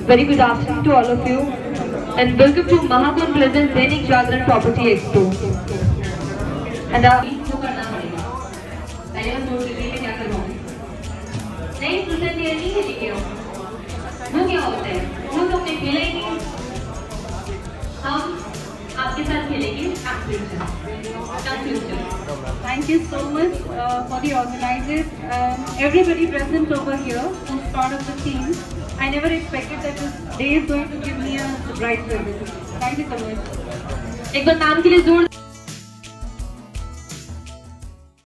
Very good afternoon to all of you and welcome to Mahakund Pleasant Dainik Jagran Property Expo. And नहीं present ये नहीं खेलेंगे वो क्या होता है वो तो हमने खेला ही नहीं हम आपके साथ खेलेंगे Thank you so much for the organizers and everybody present over here who's part of the team. I never expected that this day is going to give me a surprise visit. Thank you so much. एक बार नाम के लिए जोर